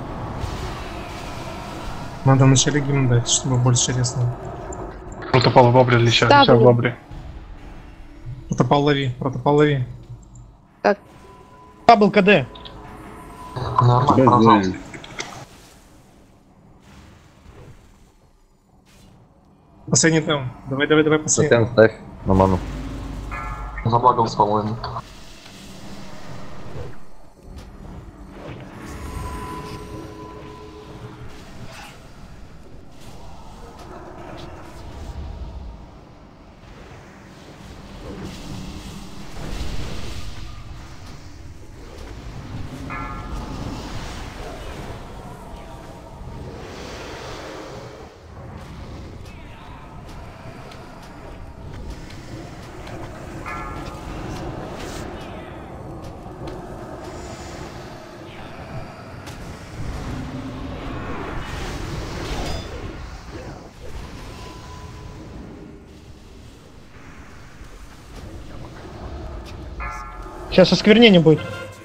Надо вначале гимн дать, чтобы больше резало. Протопал в бабре леча, Да, леча в было. бабре. Протопал лови, протопал лови. Бабл КД. Нормально, пожалуйста. Последний там. Давай, давай, давай, последний. Тотем ставь на ману. Заблагался, по-моему. Сейчас осквернение будет.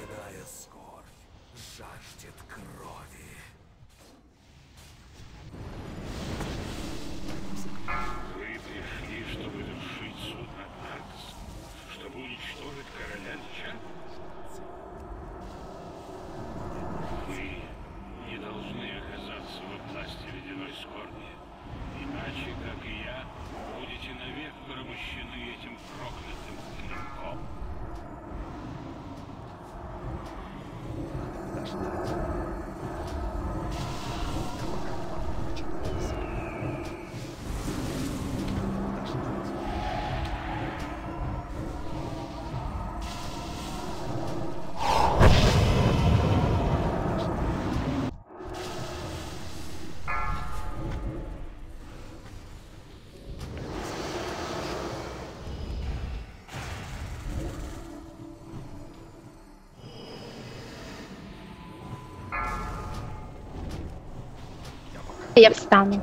Я встану.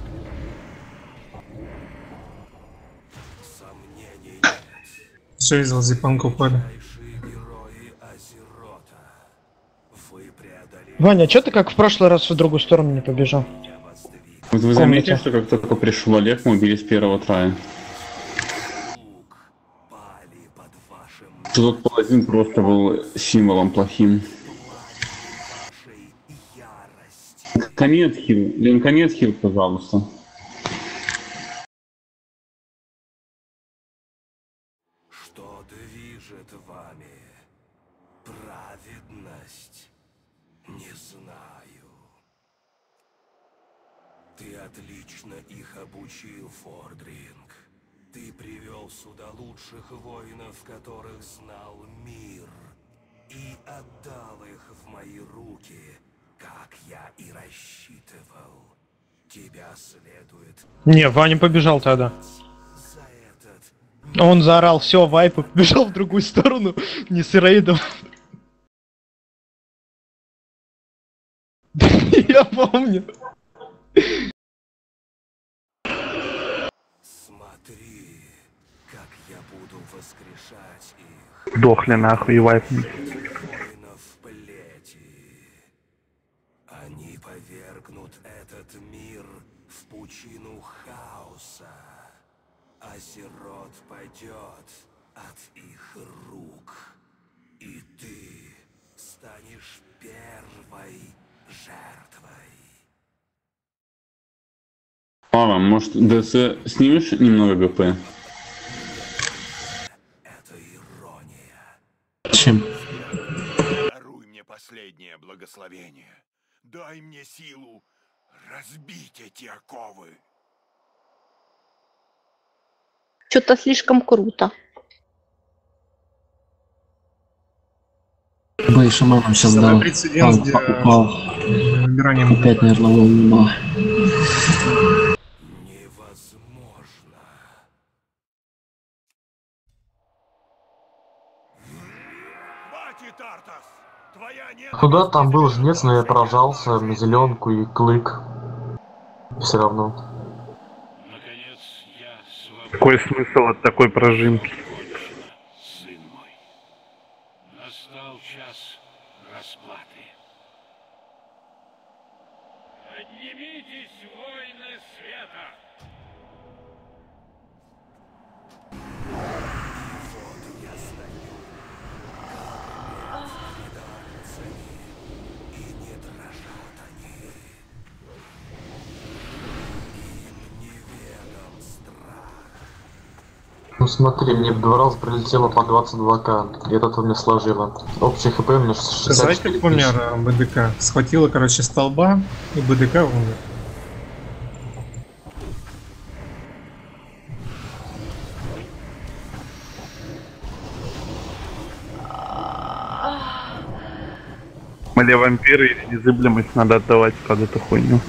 Все из лазипанку упали. Ваня, а чё ты как в прошлый раз в другую сторону не побежал? Вот вы заметили, что как только пришел Олег, мы убили с первого трая. Что тот паладин просто был символом плохим. Конец хил. Лен, конец хил, пожалуйста. Что движет вами? Праведность? Не знаю. Ты отлично их обучил, Фордринг. Ты привел сюда лучших воинов, которых знал мир, и отдал их в мои руки, как я и рассчитывал. Тебя следует... Не, Ваня побежал тогда. Он заорал, все, вайп, и побежал в другую сторону, не с рейдом. Я помню. Смотри, как я буду воскрешать их. Дохли нахуй и вайпнуть. Они повергнут этот мир в пучину хаоса, а Азерот падет от их рук, и ты станешь первой жертвой. Слава, может, ДС снимешь немного ГП? Чем? Даруй мне последнее благословение. Дай мне силу разбить эти оковы. Что-то слишком круто. Бэй, шаманом сейчас дал. Прецедент для Упал. выбиранием. Опять, наверное, волна. Куда там был жнец, но я поражался на зеленку и клык. Все равно. Какой смысл от такой прожимки? Сын мой, настал час расплаты. Поднимитесь, воины света! Ну смотри, мне в два раза прилетело по двадцать два ка, и это у меня сложило. Общий хп у меня шестьдесят Знаете, четыре как умер БДК? Схватила, короче, столба, и БДК умер. Или вампиры, или незыблемость надо отдавать под эту хуйню.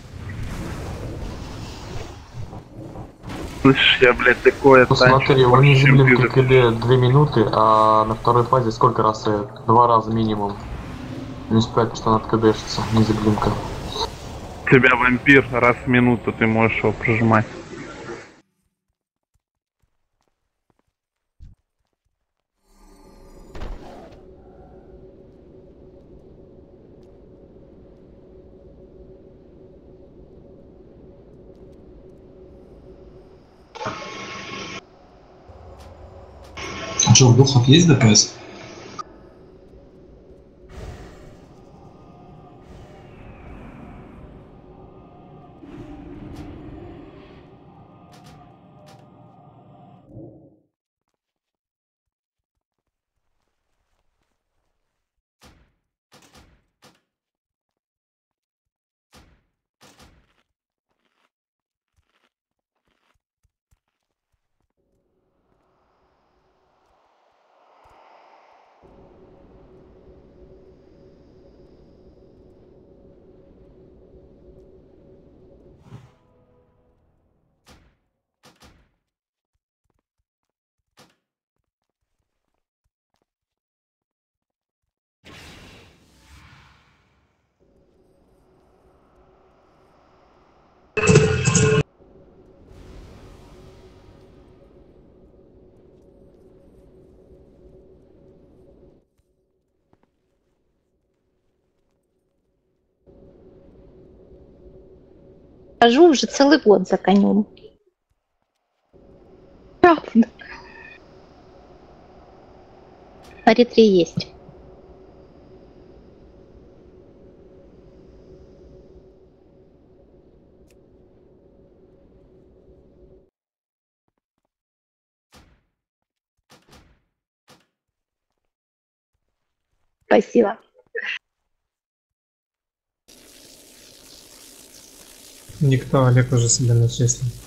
Слышишь, я, блядь, такое... Ну смотри, у незыблемки КД две минуты, а на второй фазе сколько раз? Два раза минимум. Не успевает, что надо КДшиться, незыблемка. У тебя вампир, раз в минуту ты можешь его прожимать. А что, у духов есть ДПС? Хожу уже целый год за конем. Правда. Смотри, три есть. Спасибо. Никто, Олег уже себя начислил.